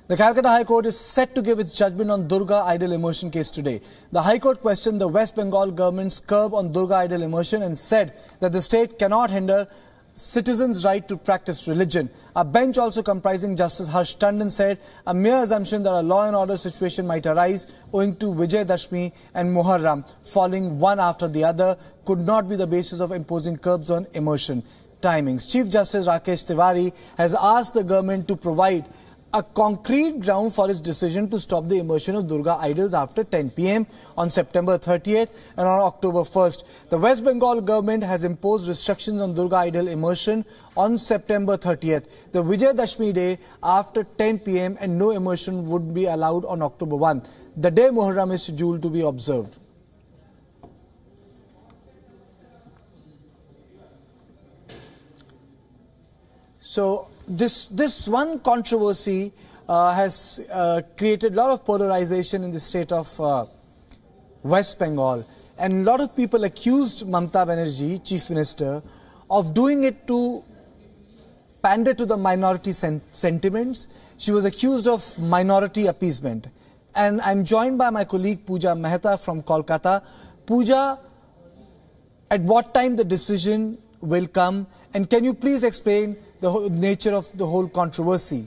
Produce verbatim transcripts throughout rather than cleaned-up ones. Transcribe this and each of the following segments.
The Calcutta High Court is set to give its judgment on Durga Idol Immersion case today. The High Court questioned the West Bengal government's curb on Durga Idol Immersion and said that the state cannot hinder citizens' right to practice religion. A bench also comprising Justice Harsh Tandon said a mere assumption that a law and order situation might arise owing to Vijayadashmi and Muharram falling one after the other could not be the basis of imposing curbs on immersion timings. Chief Justice Rakesh Tiwari has asked the government to provide a concrete ground for its decision to stop the immersion of Durga idols after ten p m on September thirtieth and on October first. The West Bengal government has imposed restrictions on Durga Idol immersion on September thirtieth, the Vijayadashmi day after ten p m and no immersion would be allowed on October first, the day Muharram is scheduled to be observed. So this this one controversy uh, has uh, created a lot of polarization in the state of uh, West Bengal, and a lot of people accused Mamata Banerjee, Chief Minister, of doing it to pander to the minority sen sentiments. She was accused of minority appeasement. And I'm joined by my colleague Pooja Mehta from Kolkata. Pooja, at what time the decision will come, and can you please explain the whole nature of the whole controversy?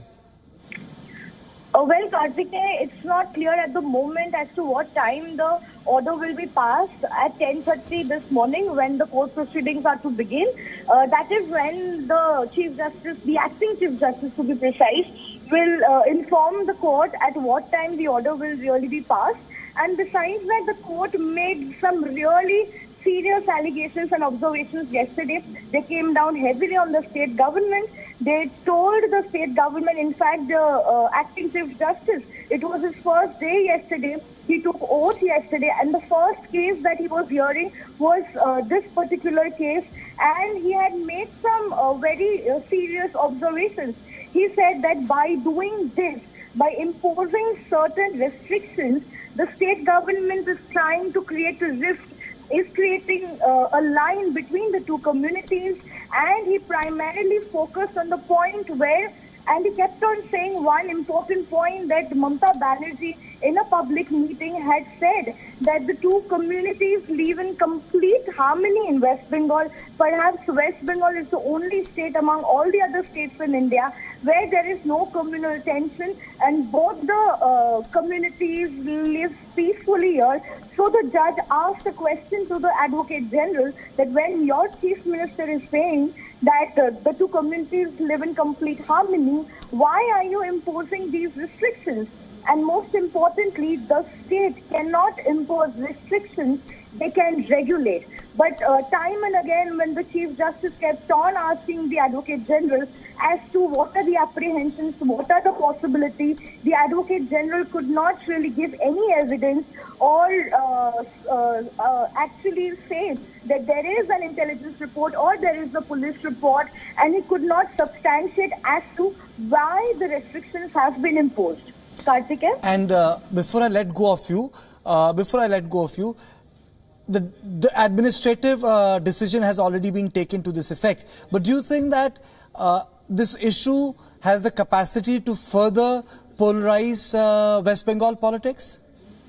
Uh, well, Karthikeya, it's not clear at the moment as to what time the order will be passed. At ten thirty this morning, when the court proceedings are to begin, uh, that is when the Chief Justice, the acting Chief Justice to be precise, will uh, inform the court at what time the order will really be passed. And besides that, the court made some really serious allegations and observations yesterday. They came down heavily on the state government. They told the state government, in fact, the uh, acting Chief Justice, it was his first day yesterday. He took oath yesterday, and the first case that he was hearing was uh, this particular case, and he had made some uh, very uh, serious observations. He said that by doing this, by imposing certain restrictions, the state government is trying to create a rift, is creating uh, a line between the two communities, and he primarily focused on the point where, and he kept on saying one important point, that Mamata Banerjee in a public meeting had said that the two communities live in complete harmony in West Bengal. Perhaps West Bengal is the only state among all the other states in India where there is no communal tension, and both the uh, communities live peacefully here. So the judge asked a question to the Advocate General that when your Chief Minister is saying that uh, the two communities live in complete harmony, why are you imposing these restrictions? And most importantly, the state cannot impose restrictions, they can regulate. But uh, time and again, when the Chief Justice kept on asking the Advocate General as to what are the apprehensions, what are the possibilities, the Advocate General could not really give any evidence or uh, uh, uh, actually say that there is an intelligence report or there is a police report, and he could not substantiate as to why the restrictions have been imposed. Karthikeya? And uh, before I let go of you, uh, before I let go of you, the, the administrative uh, decision has already been taken to this effect. But do you think that uh, this issue has the capacity to further polarize uh, West Bengal politics?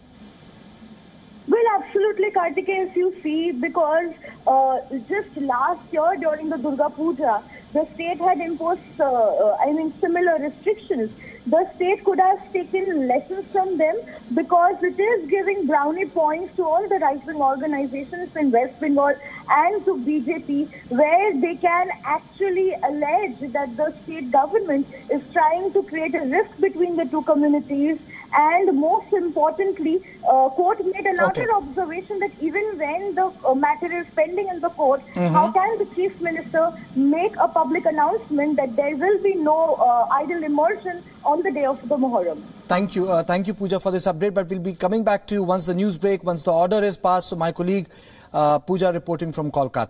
Well, absolutely, Karthikeya, as you see, because uh, just last year during the Durga Puja, the state had imposed, uh, uh, I mean, similar restrictions. The state could have taken lessons from them, because it is giving brownie points to all the right-wing organizations in West Bengal and to B J P, where they can actually allege that the state government is trying to create a rift between the two communities. And most importantly, uh, court made another okay. observation that even when the uh, matter is pending in the court, mm-hmm. how can the Chief Minister make a public announcement that there will be no uh, idol immersion on the day of the Muharram? Thank you. Uh, thank you, Pooja, for this update. But we'll be coming back to you once the news break, once the order is passed. So my colleague, uh, Pooja, reporting from Kolkata.